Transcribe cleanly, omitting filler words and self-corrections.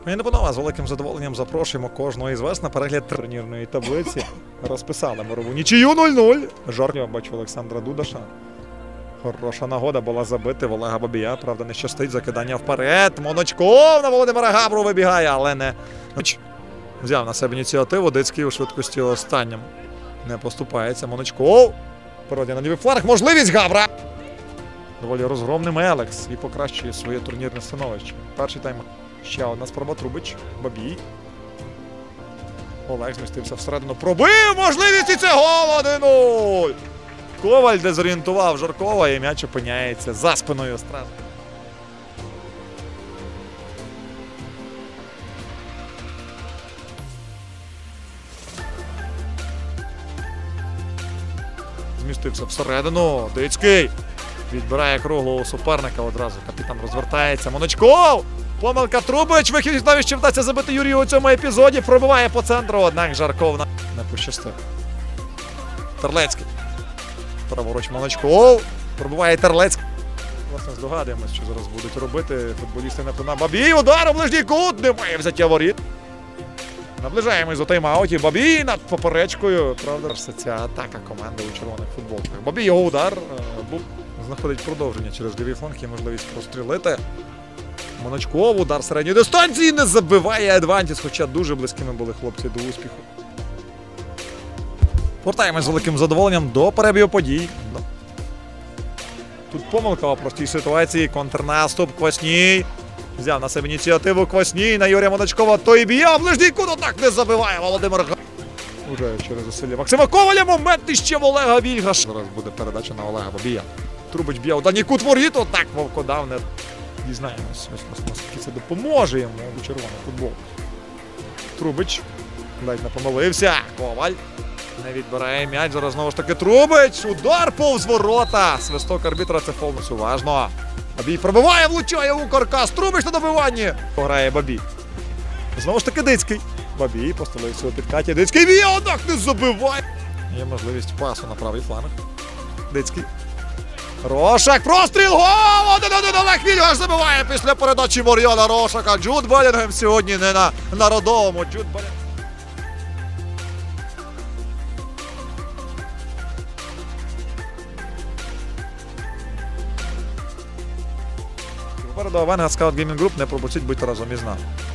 Мені не панове, з великим задоволенням запрошуємо кожного із вас на перегляд турнірної таблиці. Розписали морову нічию 0-0. Жарт, я бачу Олександра Дудаша. Хороша нагода була забити в Олега Бабія. Правда, не щастить, закидання вперед. Моночков на Володимира Габру вибігає, але не... Взяв на себе ініціативу. Дицький у швидкості останнім не поступається. Моночков. Передає на лівий фланг. Можливість Габра. Доволі розгромним Елекс і покращує своє турнірне становище. Перший тайм. Ще одна спроба. Трубич. Бабій. Олег змістився всередину. Пробив! Можливість і це гол 1-0! Коваль дезорієнтував Жаркова і м'яч опиняється за спиною Страж. Змістився всередину. Дицький. Відбирає круглого суперника одразу. Капітан розвертається. Моночков! Помилка Трубич. Вихід навіть ще вдасться забити Юрію у цьому епізоді. Пробиває по центру, однак Жарков не пощастив. Терлецький. Праворуч Моночков. Пробиває Терлецький. Власне, здогадуємось, що зараз будуть робити футболісти Нептуна. Бабій, удар у ближній кут. Немає взяття воріт. Наближаємось до тайм-аутів. Бабій над поперечкою. Правда, це ця атака команди у червоних футболках. Бабій, його удар знаходить продовження через лівий фланг. Є можливість прострілити. Моночков, удар середньої дистанції, не забиває Адвантіс, хоча дуже близькими були хлопці до успіху. Повертаємось з великим задоволенням до перебігу подій. Тут помилка у простій ситуації, контрнаступ, Квасній. Взяв на себе ініціативу Квасній на Юрія Моночкова, той б'є, ближній кут, однак не забиває Володимир Габра. Уже через зусилля Максима Коваля, момент іще в Олега Вільгаш. Зараз буде передача на Олега Бабія. Трубич б'є у дальній кут воріт, отак Вовкодав не... Дізнаємось, наскільки це допоможе йому у червоний футбол. Трубич ледь не помилився. Коваль не відбирає м'яч. Зараз знову ж таки Трубич. Удар повз ворота. Свисток арбітра, це повністю уважно. Бабій пробиває, влучає у каркас. Трубич на добиванні. Пограє Бабій. Знову ж таки Дицький. Бабій поставився у підкаті. Дицький б'є, однак не забиває. Є можливість пасу на правий фланг. Дицький. Рошак, простріл, гол! 1-1, Олег Вільгаш забиває після передачі Мор'яна Рошака. Джуд Белінгем сьогодні не на народовому. Джуд Белінгем. Попереду Авенга Скаут Геймінг Груп, не пропустіть, будьте разом із нами.